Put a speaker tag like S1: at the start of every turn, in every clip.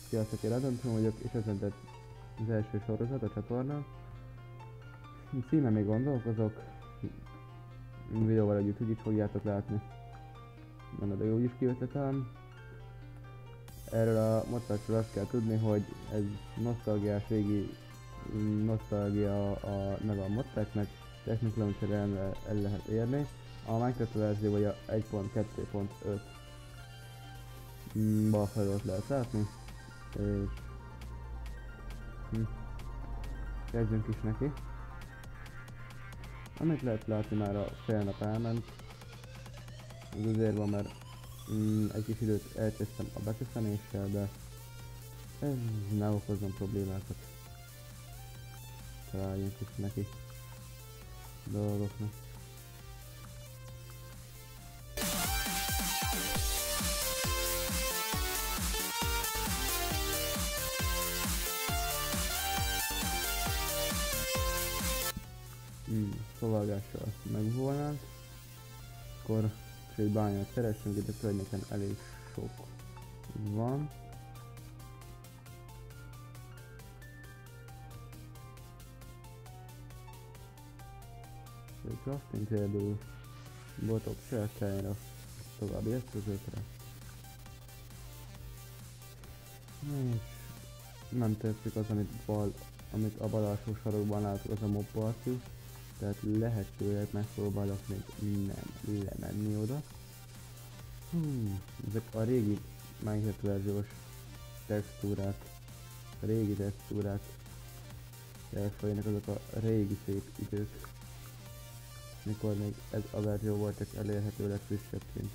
S1: Sziasztok, én Adamson vagyok, és ez lett az első sorozat a csatornán. Címe még gondolkozok, videóval együtt úgy is fogjátok látni. De jó is kiötletem. Erről a modpackról azt kell tudni, hogy ez nosztalgiás, régi nosztalgia a neve a modpacknek, Technic Launcher el lehet érni. A Minecraft verziója 1.2.5 bal felett lehet látni, és kezdjünk is neki. Amit lehet látni, már a fél nap elment. Ez azért van, mert egy kis időt elkezdtem a beköszönéssel, de ez ne okozzon problémákat. Találjunk is neki dolgoknak. Szovalgással megvolnánk, akkor egy bányát keressünk, itt a környéken elég sok van. Egy crafting table, botok, selkájra, további eszközökre. És nem tetszik az, amit a bal alsó sarokban látok, az a mob party. Tehát lehetőleg megpróbálok még nem lemenni oda. Ezek a régi Minecraft verziós textúrák, a régi textúrák elfolynak, azok a régi szép idők, mikor még ez a verzió volt csak elérhető legfrissebként.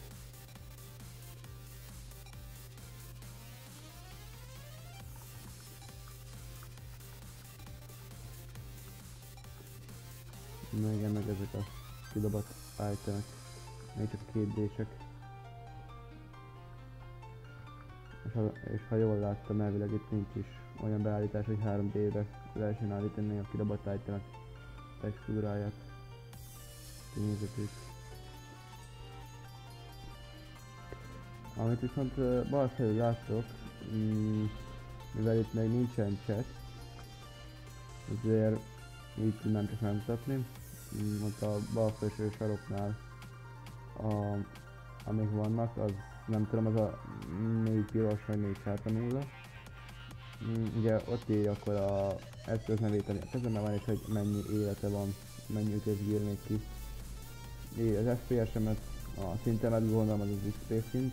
S1: Igen, meg ezek a kidobott itemek, még csak 2D-sek. És ha jól láttam, elvileg itt nincs is olyan beállítás, hogy 3D-be lehessen állítani a kidobott itemek textúráját, kinézetét. Amit viszont bal felül láttok, mivel itt még nincsen chat, ezért így tudnám csak megmutatni. Ott a bal felső saroknál, amik vannak, az nem tudom, az a 4 piros vagy 4 sárga nulla. Ugye ott írja akkor a eszköz nevét, ami a kezemben van, és hogy mennyi élete van, mennyi ütés bír még ki. Az FPS-emet, a szintemet gondolom, az az XP szint.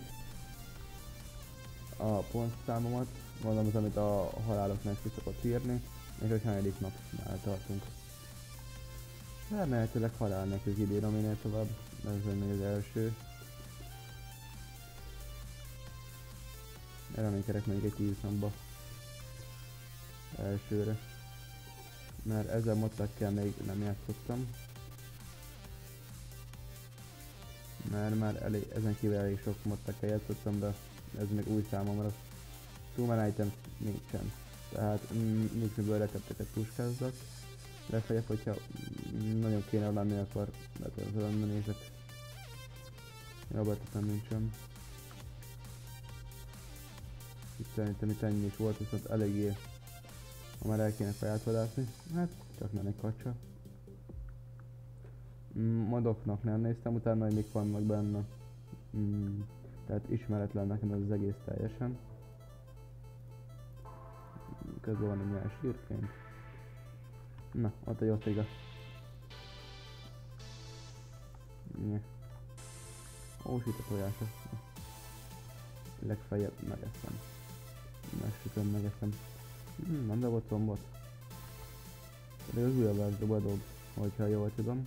S1: A pontszámomat, gondolom az, amit a haláloknak ki szokott írni, és hogy hányadik napnál tartunk. Remélhetőleg halál nekünk idén, minél tovább, ez még az első. Reménykedek mondjuk egy 10 napba elsőre, mert ezzel modpackkel még nem játszottam, mert már ezen kívül elég sok modpackkel játszottam, de ez még új számomra. Human item nincsen, tehát nincs miből recepteket puskázzak. Legfeljebb, hogyha nagyon kéne lenni, akkor letöltően nézek. Robotot nem nincsen. Itt szerintem itt ennyi is volt, viszont eléggé, ha már el kéne feját vadászni. Hát csak nem egy kacsa. Modoknak nem néztem utána, hogy mik vannak benne. Tehát ismeretlen nekem ez az egész teljesen. Közben van egy nyers sírként. Na, ott egy osztéga. Ó, süt a tojása. Legfeljebb megeszem. Megsütöm, megeszem. Nem dobott rombot. De az újabb verzióba dob, hogyha jól tudom.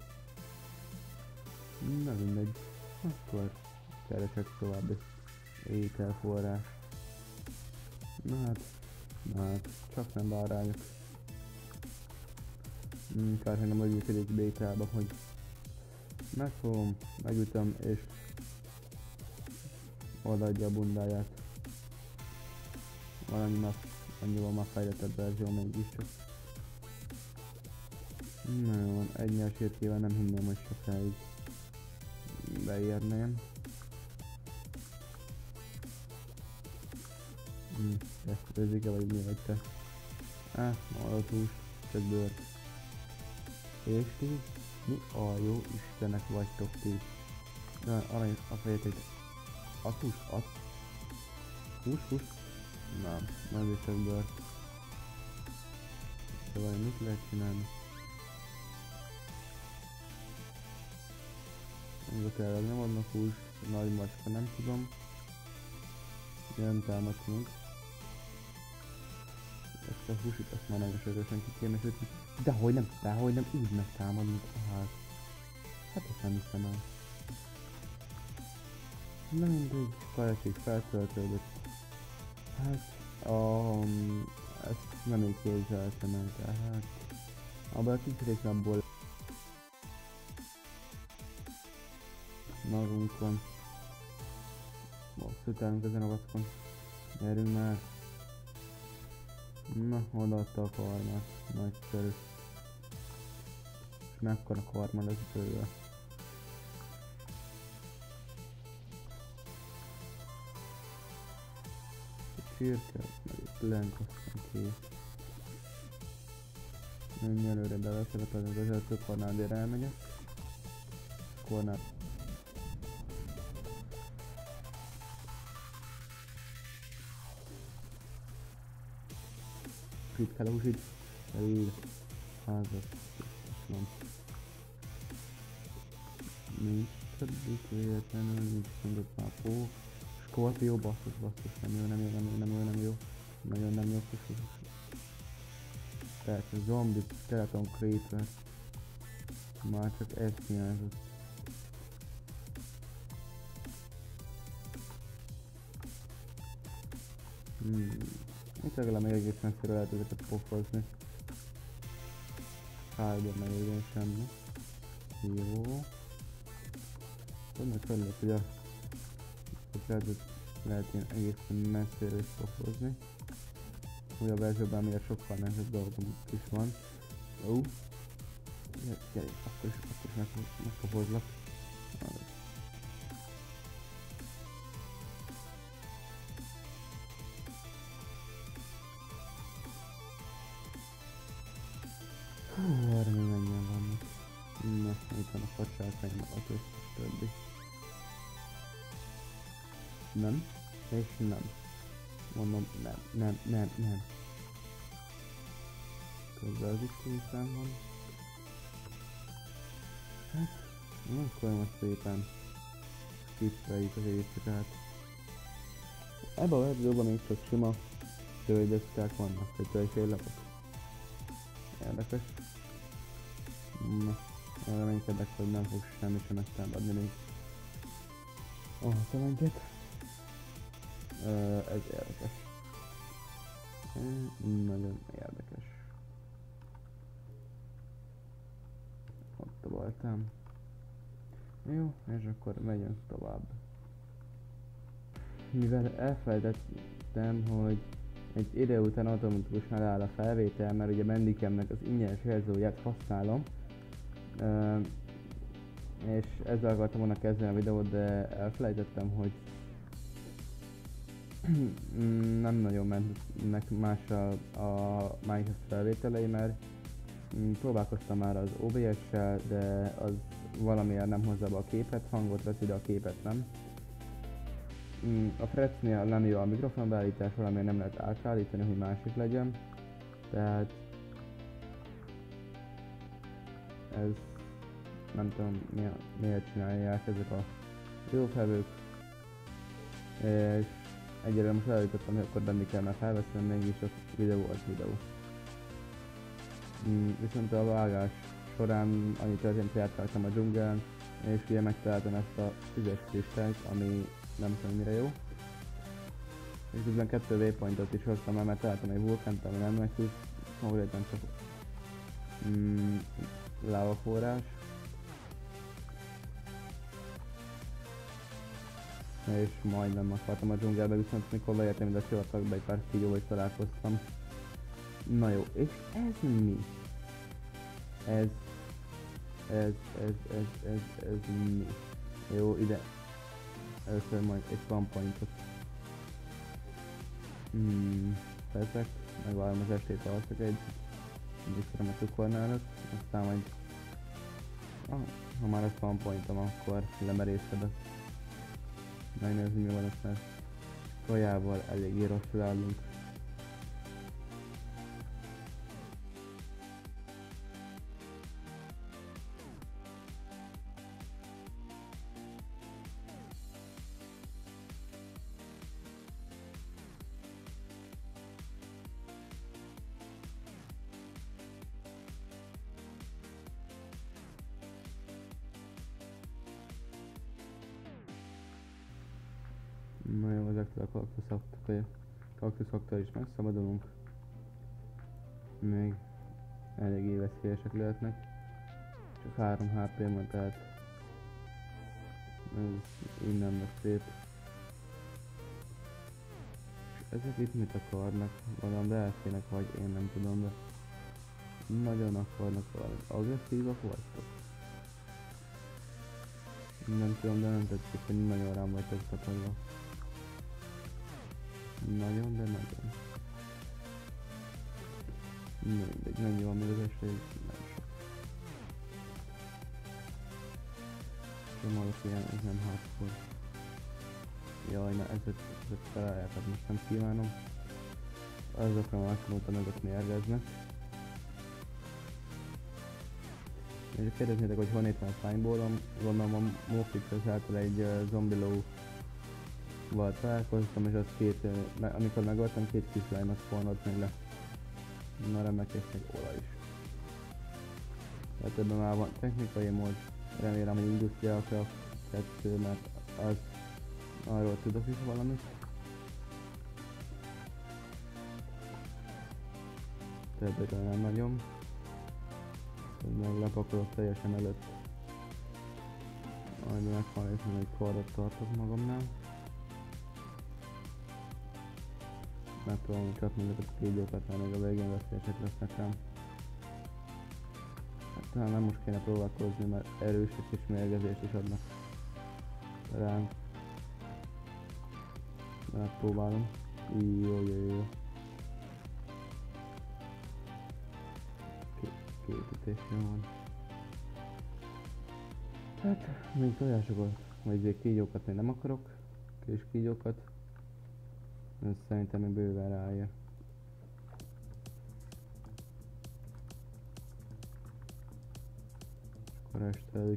S1: Na mindegy. Akkor keresek további ételforrás. Na hát, csak nem bárányok. Kár, hogy nem úgy működik bétába, hogy megfogom, megütöm és odaadja a bundáját. Annyival már fejlettebb verzió mégiscsak. Na jó van, egy nyersérkével nem hinném, hogy sokáig beérném. Őzik-e vagy mi vagy te? Adott húst, csak bőrt. És ti? Mi a jó istenek vagytok ti? De arany a fejetek. Ad húst? Ad? Húst? Nem, nem is csak bőrt. Szóval mit lehet csinálni? Azok el nem adnak húst, nagy macska, nem tudom. Nem támadtunk. Ezt a húsit azt már nagyon sörösen ki kéne sütni. Dehogy nem, úgy megtámadunk a ház. Hát ezt nem hiszem el. Na mindegy, kajacsik feltöltődött. Hát, ezt nem így képzeltem el, tehát abban a kicsit napból magunk van. Most utálunk ezen a vackon. Gyerünk már. Na, odaadta a karmát. Nagyszerű. És mekkora karma lesz bőle. Csirke, meg itt lenk, aztán kész. Menj előre, de leszerepelni az előző kornádért elmegyek. Kornád. Itt kell a húsit. Elég. Házat. Köszönöm. Nincs többik véletlenül, nincs mondott pápó. Skorpió, basszus, nem jó. Nagyon nem jó. Persze, zombi, skeleton creeper. Már csak ezt hiányzott. Itt legalább még egész messzire lehet ezeket pofozni. Hárban meg igen semmi. Jó. Tudnak felülök, hogy a lehet ilyen egészen messzire is pofozni. Újabb verzióban miért sokkal nehezebb dolgom is van. Gyere, akkor is megpofozlak. Erre még mennyien vannak. Na, itt van a facsákány, az összes többi. Nem, és nem. Mondom, nem. Közben az is kényszám van. Hát, akkor most szépen skippeljük az éjszakát. Ebben a verzióban még csak sima tölgydeszkák vannak, vagy tölgyféllepek. Érdekes. Na, reménykedek, hogy nem fog semmi sem megtámadni még a hatalánket. Ez érdekes. Nagyon érdekes. Ott voltam. Jó, és akkor megyünk tovább. Mivel elfelejtettem, hogy egy idő után automatikusan leáll a felvétel, mert ugye Bandicamnek az ingyenes verzióját használom. És ezzel akartam volna kezdeni a videót, de elfelejtettem, hogy nem nagyon mennek mással a Minecraft felvételei, mert próbálkoztam már az OBS-sel, de az valamiért nem hozza be a képet, hangot vesz ide, a képet nem. A Fretsnél nem jó a mikrofonbeállítás, valamiért nem lehet átállítani, hogy másik legyen. Tehát ez nem tudom miért csinálják ezek a videófelvők. És egyelőre most elállítottam, hogy akkor benni kell, mert felveszem, mégis a videó az videó. Viszont a vágás során annyi történt, hogy átkeltem a dzsungelen, és ugye megtaláltam ezt a tüzes kristályt, ami nem tudom mire jó. És közben 2 waypointot is hoztam el, mert találtam egy vulkánt, ami nem megtűz, konkrétan csak lávaforrás. És majdnem akartam a dzsungelbe, viszont mikor beértem ide a sivatagba, egy pár kígyóval is találkoztam. Na jó, és ez mi? Ez mi? Jó, ide. Először majd egy spam pointot. Teszek, megvárom az estét, alszok egy visszarom a cukornál előtt, aztán majd ha már lesz van pointom, akkor lemerészkedek. Megnézni mi van ott, mert kajával eléggé rosszul állunk. Na jó, ezektől a kaktuszoktól is megszabadulunk. Még eléggé veszélyesek lehetnek. Csak 3 HP van, tehát ez innen lesz szép. És ezek itt mit akarnak? Valami belszének vagy, én nem tudom, de nagyon akarnak valami. Agresszívak vagytok? Nem tudom, de nem tetszik, hogy nagyon rám vagytok szakadva. Nagyon, de nagyon. Mindegy, mennyi van még az esély? Nem sok. Csomagok ilyen, ez nem hardcore. Jaj, na ezeket találják, hát most nem kívánom. Azokra már azt mondtam, azok mérgeznek. És kérdeznétek, hogy honnét van a Fineball-om, gondolom a Mofix által egy Zombilóval találkoztam, és az amikor megvoltam, 2 kis slime-ot spawnolt még le. Na remek, és még olaj is. Tehát ebben már van technikai mód, remélem, hogy Industrial Craft 2, mert az arról tudok is valamit. Többetől nem nagyon. Meg lepakolok teljesen előtt. Majd meghalnék, hogy egy kardot tartok magamnál. Megpróbálom csapni ezeket a kígyókat, mert még a végén veszélyesek lesznek rám. Hát talán nem most kéne próbálkozni, mert erősek és mérgezést is adnak rám. Megpróbálom. Jó. Két ütésem van. Hát, még tojásokat, vagy kígyókat még nem akarok. Kis kígyókat. Ez szerintem még bőven ráér. Akkor estelik.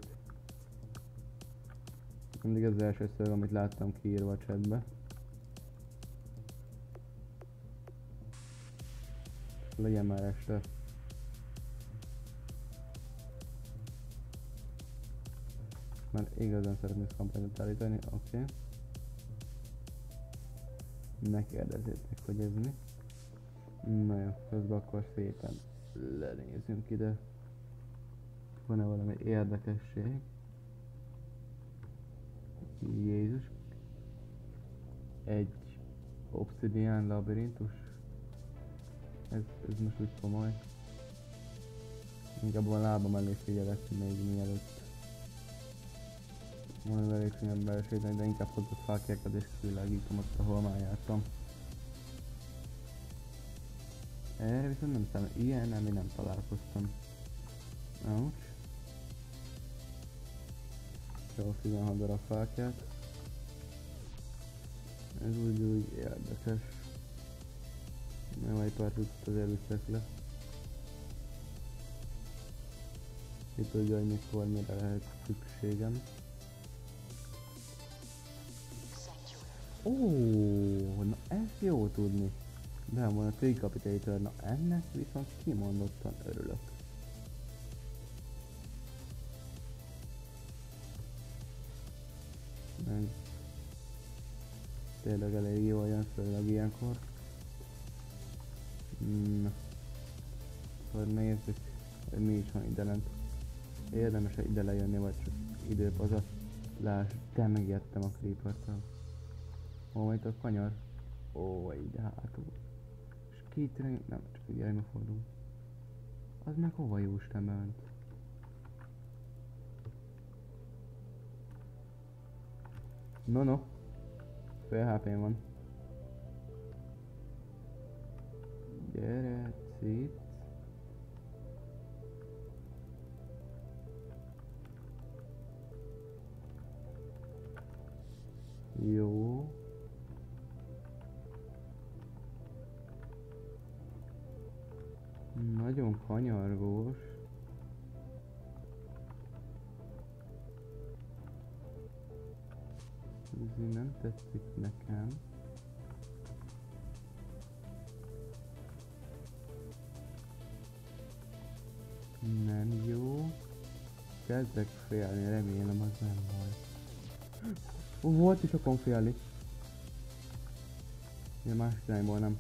S1: Mindig ez az első szöveg, amit láttam kiírva a chatbe. Legyen már este. Mert igazán szeretnék kampányot állítani, oké. Ne kérdezzétek, hogy ez mi. Na jó, közben akkor szépen lenézünk ide. Van-e valami érdekesség? Jézus. Egy obsidian labirintus. Ez most úgy komoly. Inkább a lábam elé figyelek még mielőtt. Van elég színen belséteni, de inkább hozott fákjákat és kivilágítom ott, ahol már jártam. Erre viszont nem számít, ilyen nem, én nem találkoztam. Ouch. Jó, 16 darab fákját. Ez úgy érdekes. Nem egy pár tudat azért viszek le. Ki tudja, hogy mikor mire lehet szükségem. Na ez jó tudni. De van a Tricapitator, na ennek viszont kimondottan örülök. Ez tényleg elég jól jön, főleg ilyenkor. Akkor nézzük, hogy mi is van ide lent. Érdemes-e ide lejönni, vagy csak időpazarlás? De megijedtem a creeper-től. Hol van itt a kanyar? Ó, ide hátul. És két irány... nem, csak egy irányba fordul. Az meg hova jó Istenbe ment? No. Fél HP-n van. Itt. Jó. Nagyon kanyargós. Ez nem tetszik nekem. Nem jó. Kezdek félni, remélem az nem baj. Volt is okon félni. Ja, más irányból nem.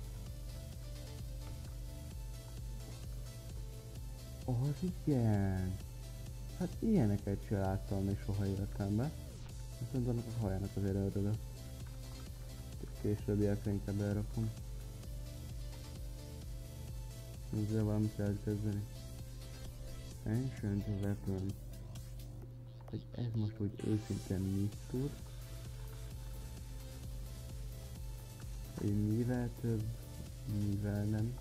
S1: Az igen. Hát ilyeneket se láttam még soha életemben. Viszont annak a hajának azért ördögök. Későbbiekre inkább elrakom. Ezzel valamit lehet kezdeni. Ancient Weapon. Hogy ez most úgy őszintén mit tud. Hogy mivel több, mivel nem.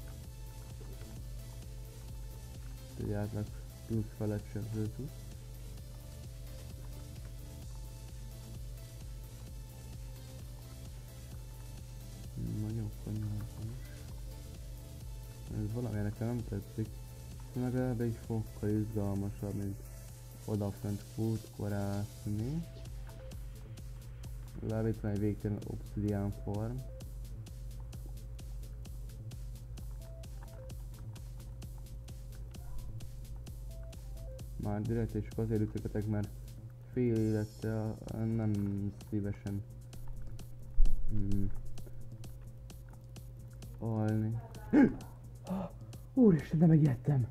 S1: Hogy átlag plusz felett sebző tud. Nagyon kanyargós. Ez valami nekem nem tetszik. Legalább egy fokkal izgalmasabb, mint odafent futkorászni. Legalább itt van egy végtelen obsidian form. Már direkt és azért ütögetek, mert fél élettel nem szívesen alni. Úristen, de megijedtem!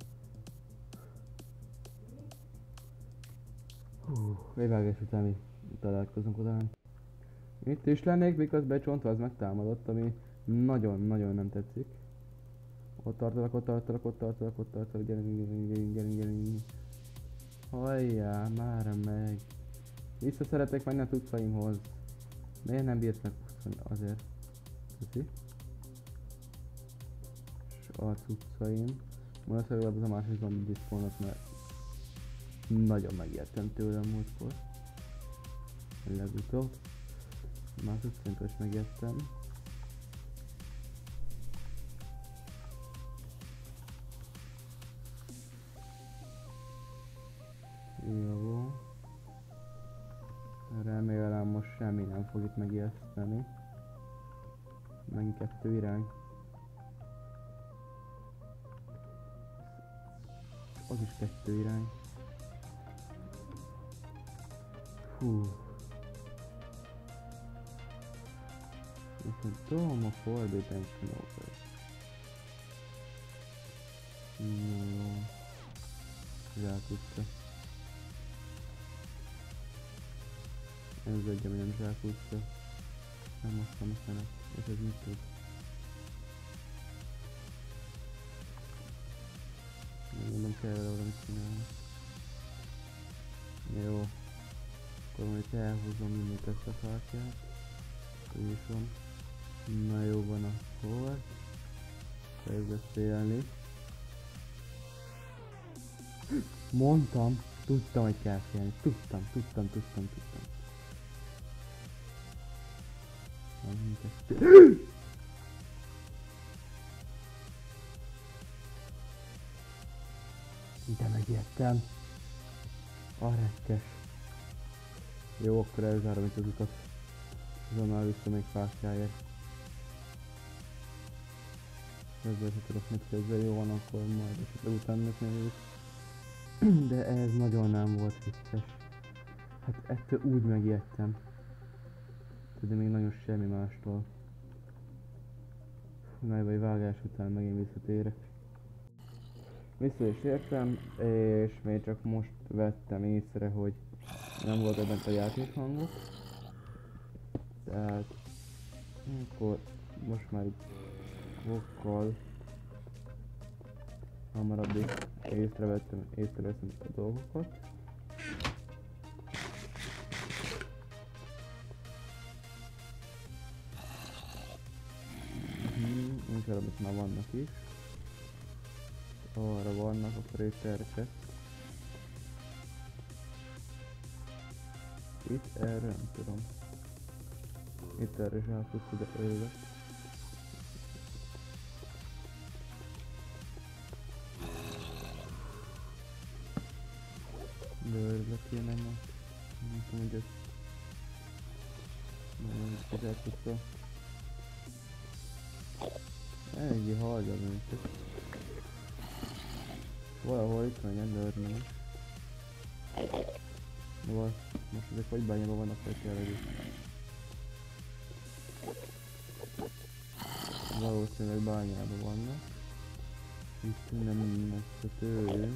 S1: Végvágás után mi találkozunk oda. Itt is lennék, miközben egy csontvaz megtámadott, ami nagyon-nagyon nem tetszik. Ott tartalak, gyerünk. Hajjá, már meg. Vissza szeretek menni a cuccaimhoz. Miért nem bírt meg azért? Köszi. És a cuccaim. Valószínűleg az a másik zombi diszpónnak, mert nagyon megijedtem tőlem múltkor. Legutóbb. Már cuccaimtól is megijedtem. Jó. Remélem most semmi nem fog itt megijeszteni. Megint 2 irány. Az is 2 irány. Hú. Viszont tudom a Forbidden Knockers. Jó. Zsákutca. Ez egy, ami nem zsákutca. Nem hoztam a szenet. És ez mit tud? Nem kell vele valamit csinálni. Jó. Akkor majd elhúzom mindent ezt a fákját. Úgy is van. Na jó van akkor. Kezdek félni. Mondtam! Tudtam, hogy kell félni. Tudtam. De megijedtem. A rekkes. Jó, akkor elzárom itt az utat. Azonnal vissza még fákjáért. Ezzel se tudok mit kezdeni, jó van, akkor majd esetleg utána még. De ez nagyon nem volt vicces. Hát ettől úgy megijedtem. De még nagyon semmi mástól. Majd vagy vágás után megint visszatérek. Vissza is értem, és még csak most vettem észre, hogy nem volt ebben a játékhangok. Tehát akkor most már itt fokkal hamarabb észreveszem a dolgokat. Inkább itt már vannak is. arra vannak, akkor itt erre se. Itt erre nem tudom. Itt erre se tudsz ide ölve. De örülök kéne ma. Nem tudom, hogy ez... Nagyon közel tudta. Eléggé hajlom őket. Valahol itt van ilyen dörnöm is. Most ezek vagy bányában vannak, vagy kell együtt. Valószínűleg bányában vannak. Itt nem messze tőlünk.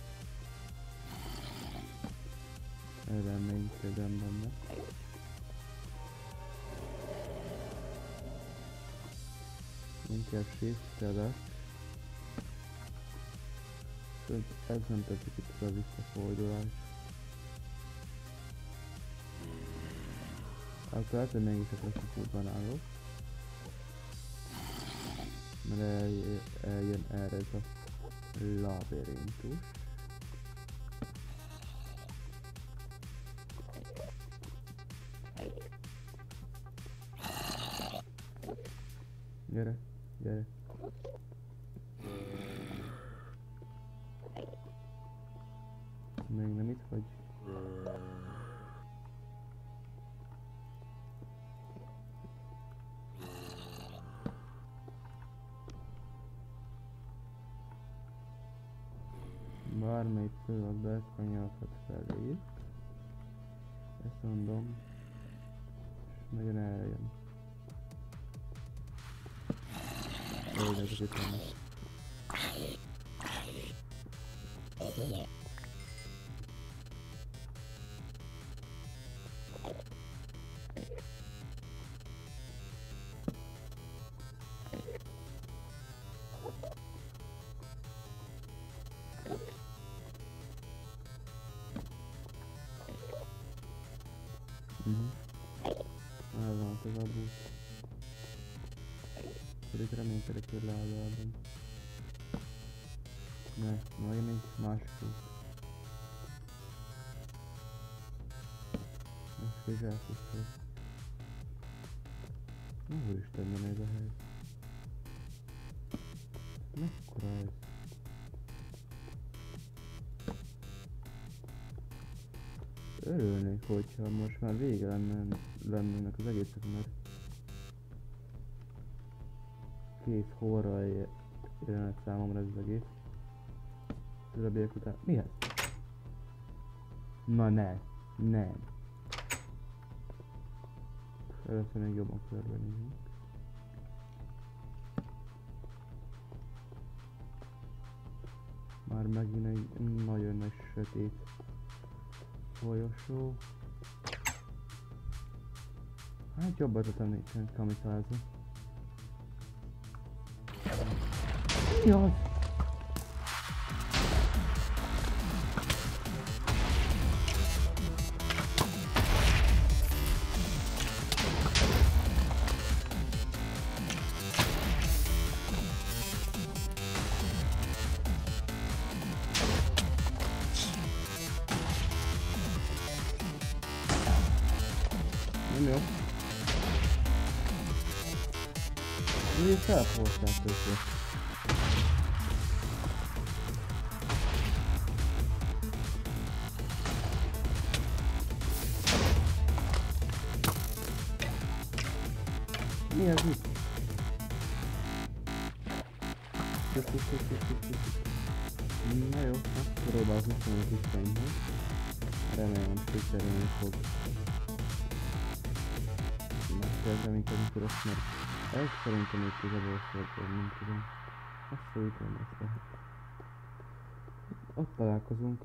S1: Reménykedem benne. Inkább shiftelek. Ez nem tetszik itt a visszafordulás. Akkor lehet, hogy mégis a klasszikútban állok. Mert eljön erre ez a labirintus. Gyere, gyere. Még nem itt vagy? Bármelyik pillanatban elkanyarodhat felé. Ezt mondom. És nagyon eljön. Ezek itt vannak. Elvan az abúz. Akkor itt reménykedek, hogy leállom. Ne, majd egy másik út. Most is elpusztál. Úristen, nem ez a hely. Mekkora ez? Örülnék, hogyha most már vége lennének az egészek, mert kész horror jelenet számomra ez az egész. Többiek után... Mi ez? Na ne! Nem! Először még jobban körbenézünk. Már megint egy nagyon nagy sötét folyosó. Hát jobbat a tennék kamikázza. Mi az? Nem jó. Miért felforták őket? Mi az itt? Na jó, hát próbálok visszamenni a kis fenyhez. Remélem, hogy sikerülni fog. Megkezdem inkább mikor azt, mert ez szerintem itt igazából szóltól, nem tudom. Azt szólítom ezt lehet. Ott találkozunk.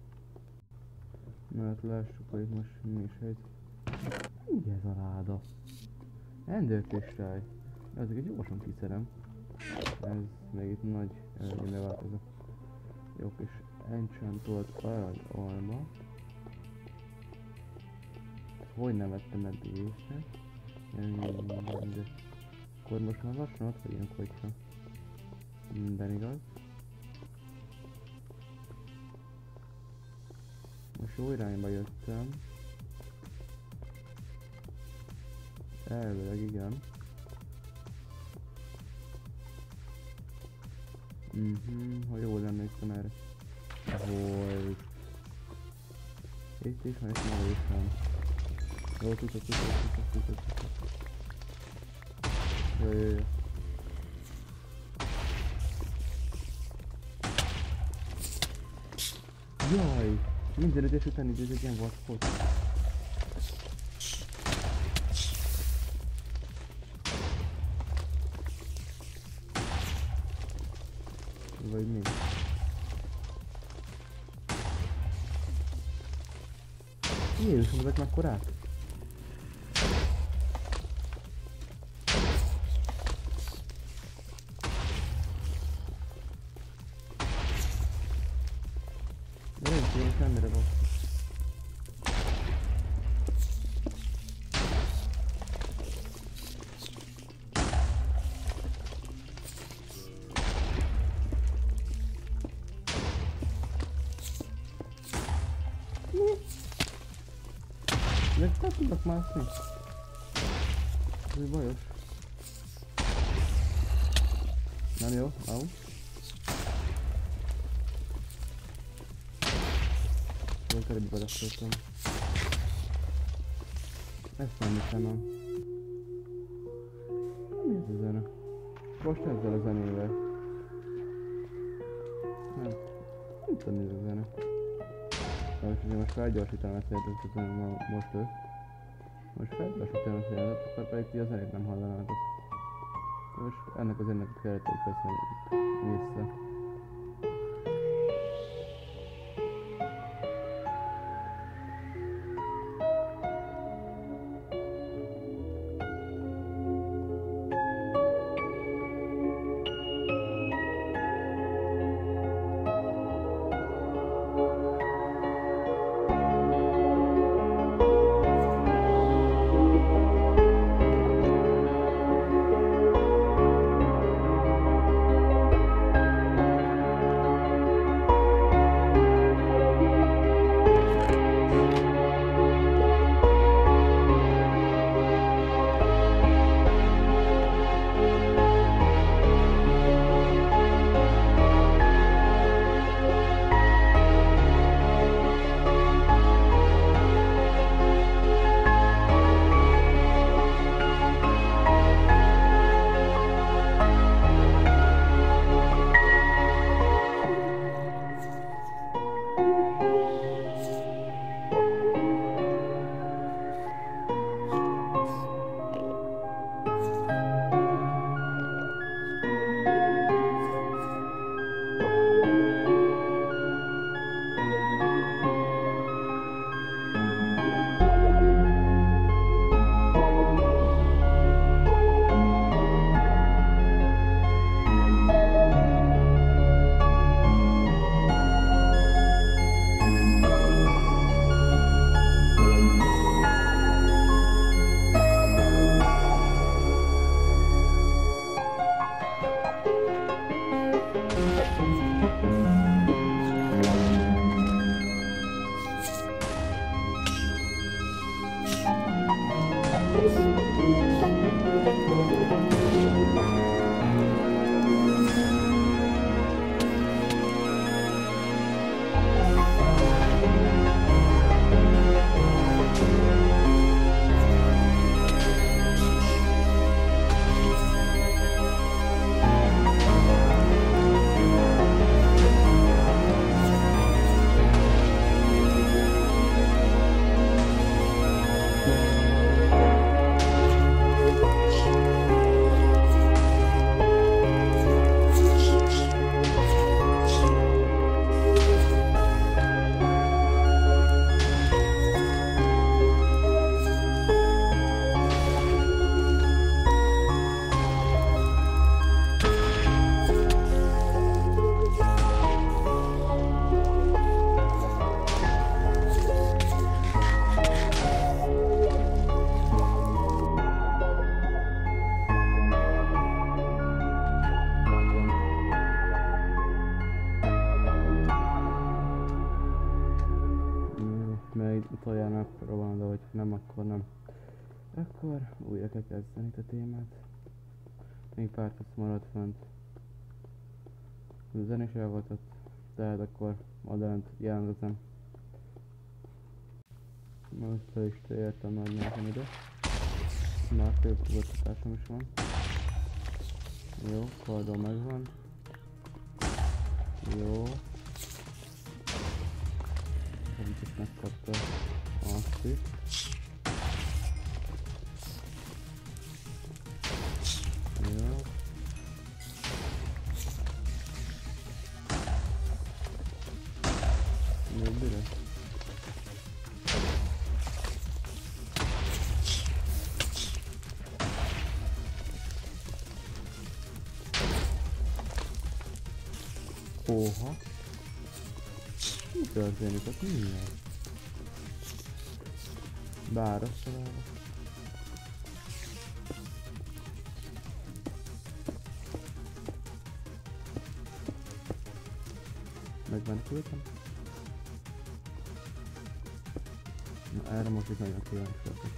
S1: Mert lássuk, hogy most mi is egy... Mi ez a ráda? Endőkristály. Ezeket gyorsan kiszerem. Ez még itt nagy előnybe változó. Jó kis enchantolt aranyalma. Hogy nem vettem eddig észre? De akkor most már lassan ott vagyunk, hogyha minden igaz. Most jó irányba jöttem. Elvileg igen. Ha jól emlékszem erre. Volt. Itt is van, itt már is van. Jó, tudod. Jaj. Jaj! Minden ütés után így egy ilyen vackot. Vagy mi? Jézusom, ezek mekkorák? De nem tudom, semmire van. Meg nem tudnak mászni. Ez bajos. Nem jó, au. Jól kerülbe beleszóltam. Ezt nem hiszem el. Mi ez a zene? Most ezzel a zenével. Nem tudom mi ez a zene. Most felgyorsítom ezt a most ő. Most felgyorsítom ezt a jelentet, akkor pedig ti a zenét nem hallanátok. Most ennek az ennek a kereteit veszem vissza. utoljának van, de hogy nem, akkor nem. Akkor újra kell kezdeni itt a témát. Még pár perc maradt fent. A zenés el volt ott, tehát akkor adant jelentetem. Most le is értem nagy nekem ide. Már több fogadtatásom is van. Jó, kardó megvan. Jó. Szerintem is megkapta azt is. Jó. Még bire? Oha! Mi történik? Az mi ez? Báros találok. Megmenekültem? Na erre most itt nagyon kíváncsi vagyok.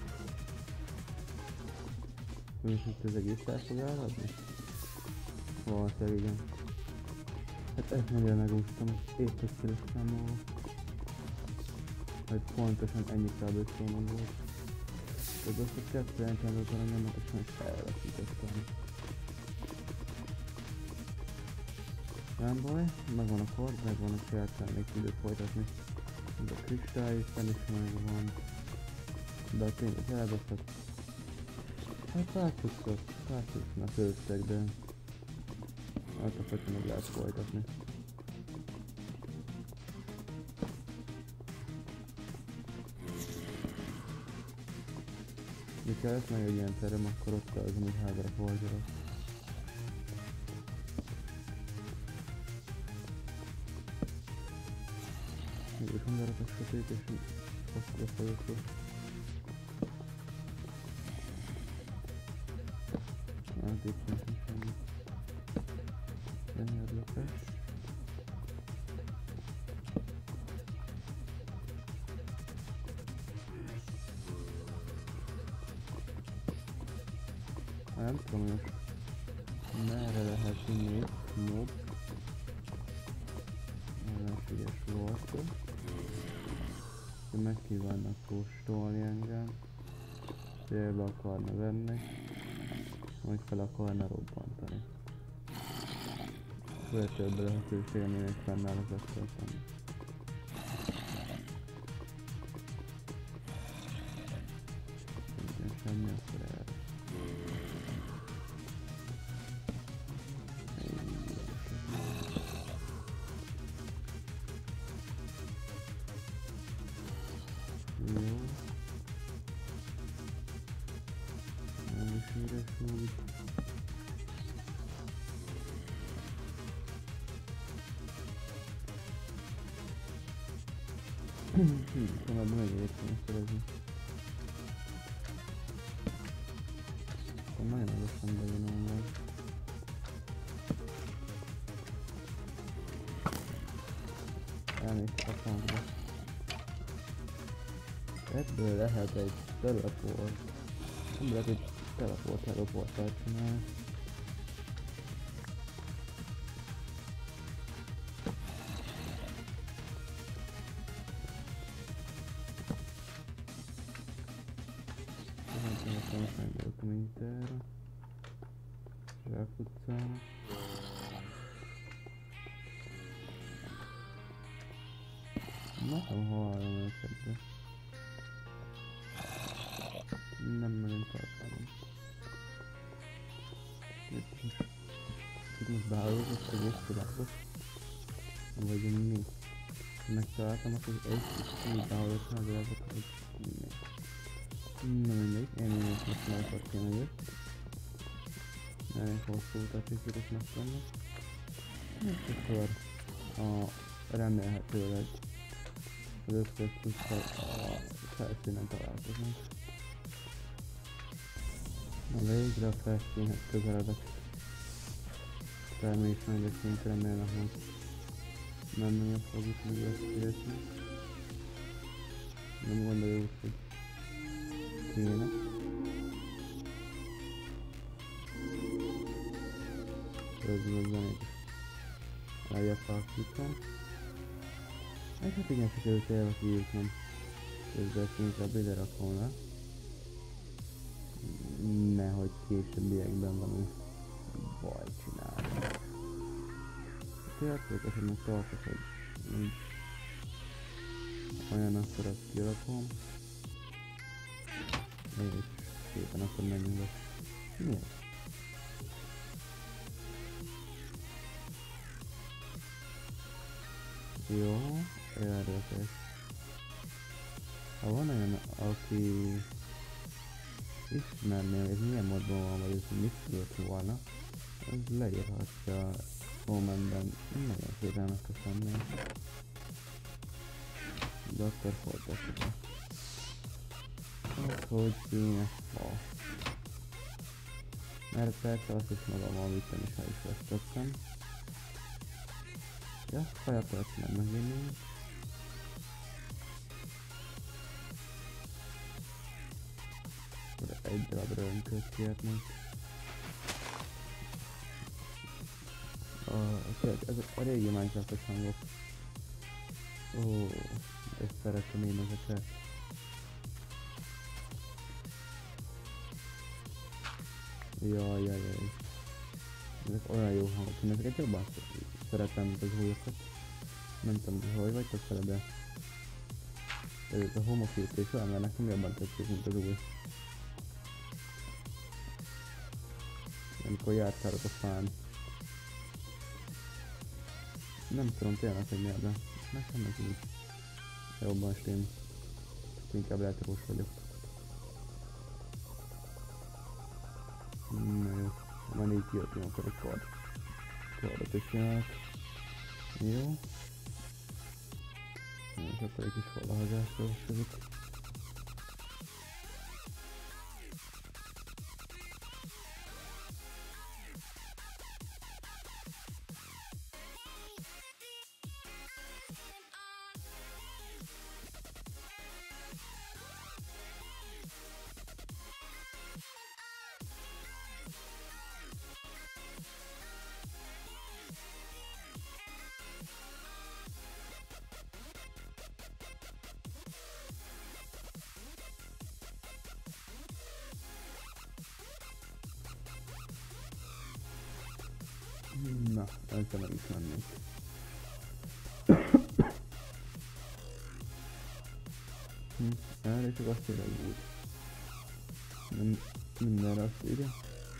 S1: És itt az egész el fog elradni? Valószínűleg igen. Hát ezt nagyon megúsztam, hogy épp össze is számolva. Hogy pontosan ennyi kábelszónom volt. Az azt a kettő enchantot aranyomat és meg elveszítettem. Nem baj, megvan a kord, megvan a sárkány, még időt folytatni. De a kristály is megvan. De a tényleg elveszett. Hát pár cuccnak őztek, de hát a fekve meg lehet folytatni. Mi kell ezt meg egy ilyen terem, akkor ott az, amit hátra fordulok. Mégis mondanak a sötét és akkor a folyosó. Hát itt nem semmi. Nem érdekes. Nem tudom, hogy merre lehet még mob. Ellenséges volt. Meg kívánnak kóstolni engem. Célba akarna venni. Majd fel akarna robbantani. Vagy több lehetősége még fennáll az eszközben. Szerintem semmi, akkor el. Jó. Nem is üres úgy. Tovább megértem szerezni. Akkor nagyon lassan bejön onnan. Elmész a tankba. Ebből lehet egy teleport. Nem lehet egy teleportát csinálni. Most megvoltam Interre. Zsákutcára. Nagyon hallom őket, de nem nagyon tartalom. Itt most beállózott az egész világos. Vagy mi? Megtaláltam azt, hogy egy kis úgy beállózott a világot, hogy mi. Na mindegy, én most már kéne jött. Elég hosszú utat is megtanulni. És akkor remélhetőleg az összes plusz a felszínen találkozunk. Na végre a felszínhez közeledek. Természetesen szint remélem, hogy nem nagyon fogjuk még összeérteni. Nem gondolja úgy, hogy kéne. Közben a zenét is lejjebb tartítom. És hát igen, sikerült elvakítnom. Közben ezt inkább ide rakom le. Nehogy későbbiekben valami baj csinálni. Tényleg esetleg tartok, hogy nincs olyan, akkor azt kirakom. És szépen akkor menjünk be. Mi ez? Jó, érdekes. Ha van olyan, aki ismerné, hogy ez milyen modban van, vagy ez mit tudott volna, az leírhatja a kommentben. Nagyon szépen megköszönném. De akkor folytassuk be. Az, hogy kéne fa. Mert persze azt is magammal vittem, és el is vesztettem. Ja, fajakat nem megvinni. Akkor egy darab rönköt kérnék. Ezek a régi Minecraft-os hangok. Ó, ezt szeretem én ezeket. Jaj. Ezek olyan jó hangok, én ezeket jobban szeretem, mint az újakat. Nem tudom, hogy vagytok vele, de ez a homofítés olyan, mert nekem jobban tetszik, mint az új. Amikor járkálok a fán. Nem tudom tényleg, hogy miért, de nekem ez úgy jobban stém. Inkább retros vagyok. Na jó, már így kijöttünk, akkor egy kardot is csinálok. Jó. És akkor egy kis falahazás következik. Na, ezzel nem is mennék. Erre csak azt írja, hogy úgy. Nem mindenre azt írja.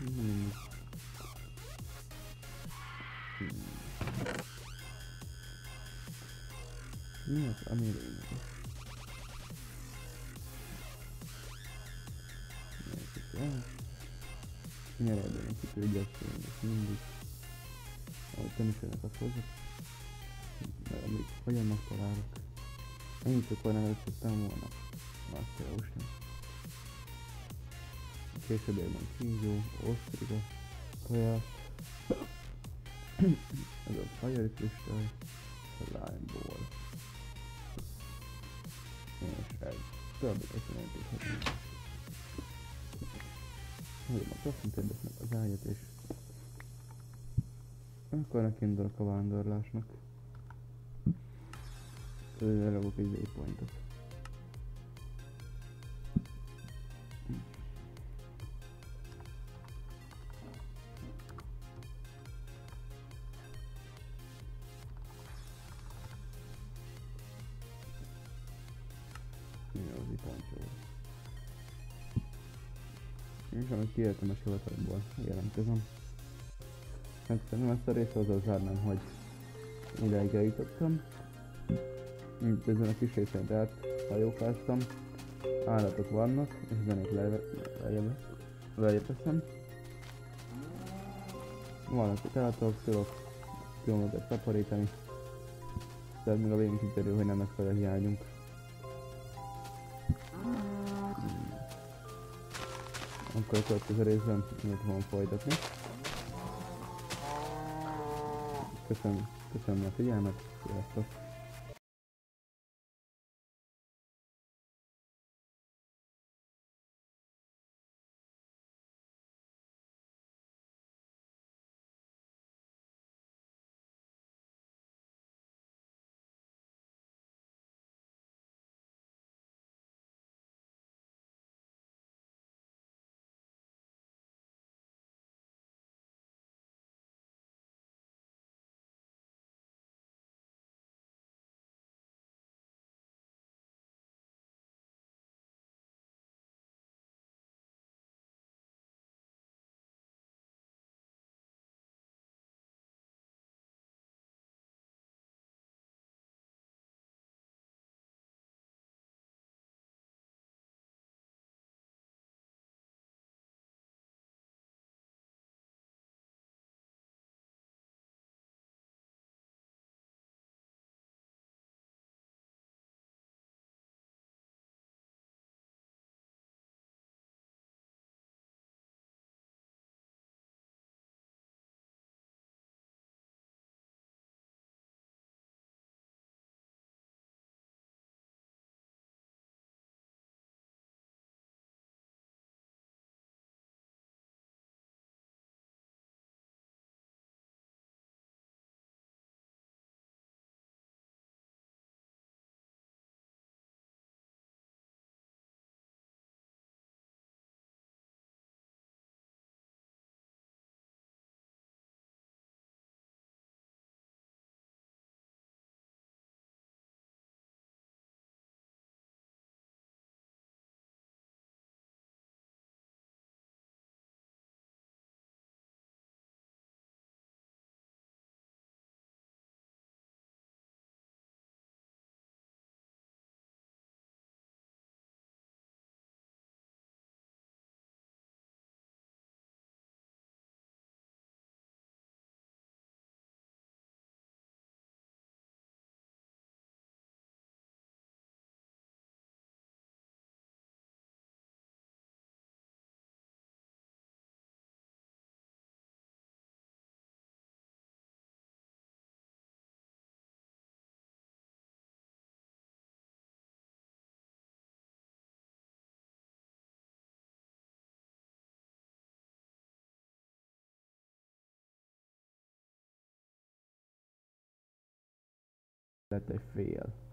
S1: Mi az, ami lényeg? Nyere ebben egy kitőgyesztően, és mindig. Ahogy nem is jönnek a fozok. Mert amíg olyan megtalálok. Ennyit csak olyan előttem volna. Azt jelösni. Későbbiekben kígyó, osztriga, tojás. Ez a fire kristály, a lime ball. És egy többet eseményeket. Hogy a profintérdesnek az ágyat, és akkor nekindulok a vándorlásnak. Elragok egy waypointot. Jó, az itt pontyó. És amit kijöttem a sivatagból, jelentkezem. Hát szerintem ezt a részt azzal zárnám, hogy ideig eljutottam. Ezen a kis részen tehát hajókáztam. Állatok vannak, és zenét lejjebb teszem. Vannak itt állatok, tudok kilométert takarítani. Tehát még a végén kiderül, hogy nem megfelelő hiányunk. Akkor a következő részben még fogom folytatni. Köszönöm a figyelmet, sziasztok! lett egy fél.